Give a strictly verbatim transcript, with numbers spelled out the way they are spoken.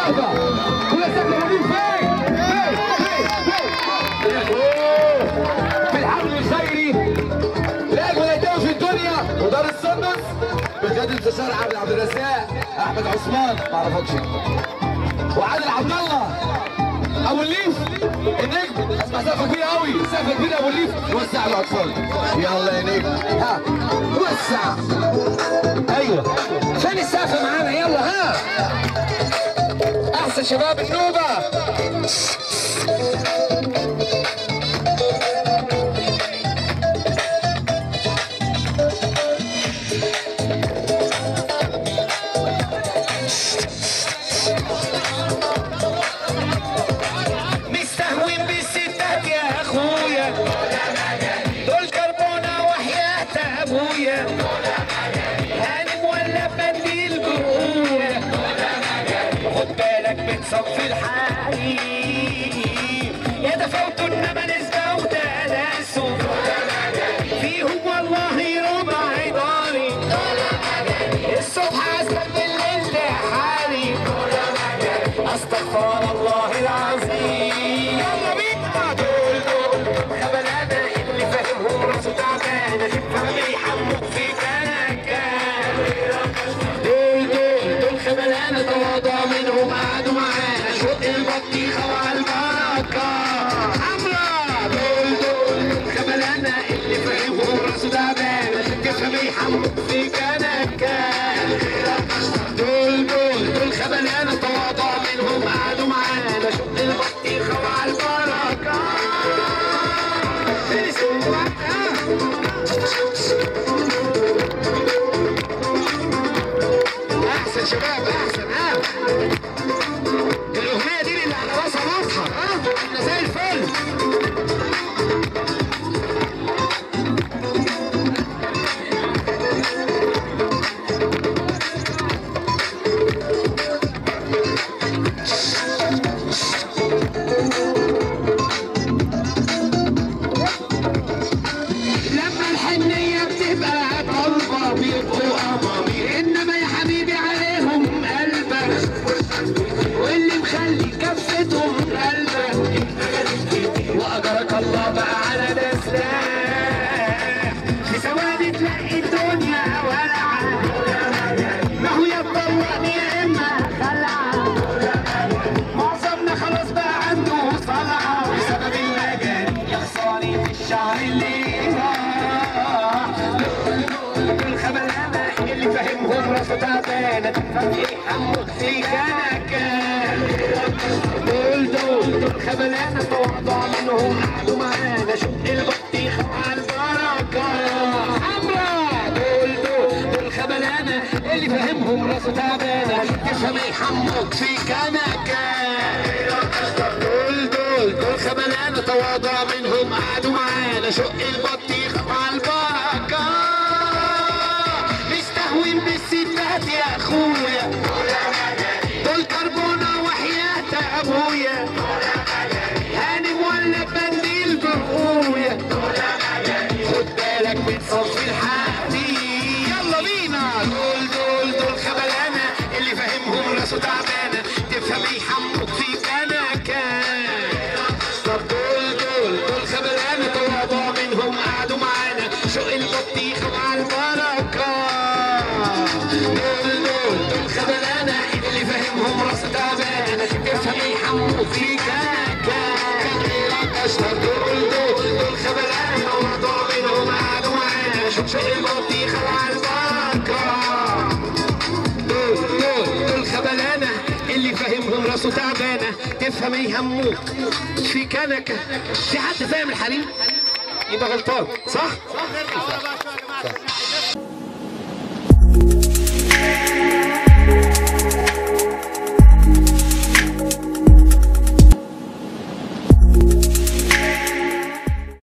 سقفه كلها سقفه موجودين فين؟ فين؟ فين؟ فين؟ في الحمل الخيري لاجل الايتام في الدنيا ودار السندس بقياده المستشار عبد الرزاق احمد عثمان ما اعرفكش وعادل عبد الله ابو الليف النجم. اسمع سقفه كبيره قوي، سقفه كبيره ابو الليف وسع الاطفال. يلا يا نجم ها وسع. ايوه فين السقفه معانا؟ يلا ها احسن شباب النوبه. صف الحريم يا دفوت انما نسبه وتناسب فيهم والله ربع داري الصبح اسلم بالليل حالي استغفر الله العظيم. يلا بينا دول دول خبلانه اللي فاهمهم راسه تعبانه شفهم بيحموا في كنكه. دول دول دول خبلانه تواضع منهم قعدوا معانا شق البطيخه وعالبركه حمرا. دول دول خبلانه اللي فاهمهم راسه تعبانه شفهم بيحموا في كنكه. دول دول دول خبلانه تواضع منهم قعدوا معانا شق البطيخه وعالبركه. احسن شباب احسن ها. الاغنيه دي اللي على راسها واضحه ها احنا زي الفل. لما الحنيه بتبقى طالبه بيبقوا امامي انما يا حبيبي عليهم قلبك واللي مخلي كفتهم قلبك واجرك الله بقى على نسلاح في ثواني تلاقي الدنيا ولعه ما هو يا تطلقني يا اما خلعه. معظمنا خلاص بقى عنده صلعه بسبب المجانين يا خساري في الشهر اللي راح. دول خبلانه اللي فاهمهم راسه تعبانه تفهم يحمق في كنكه. دول دول دول خبلانه تواضع منهم قعدوا معانا شق البطيخه وعالبركه حمرا. دول دول دول خبلانه اللي فاهمهم راسه تعبانه تفهم يحمق في كنكه. دول دول دول خبلانه تواضع منهم قعدوا معانا شق البطيخه وعالبركه. مستهون بالستات يا اخويا دول كربونه وحياه ابويا هانم ولا بنديل بقويا خد بالك من صف الحقيقي. يلا بينا دول دول دول خبلانه اللي فاهمهم راسه تعبانه تفهم يحمق في كنكه. طب دول دول دول خبلانه تواضع منهم قعدوا معانا شق البطيخه وعالبركه. دول دول دول خبلانه اللي فاهمهم راسه تعبانه تفهم يحمق في كنكه. دول دول دول خبلانه تواضع منهم قعدوا معانا شق البطيخه وعالبركه. دول دول دول خبلانه اللي فاهمهم راسه تعبانه تفهم يهموك في كنكه. في حد فاهم الحريم؟ يبقى غلطان صح؟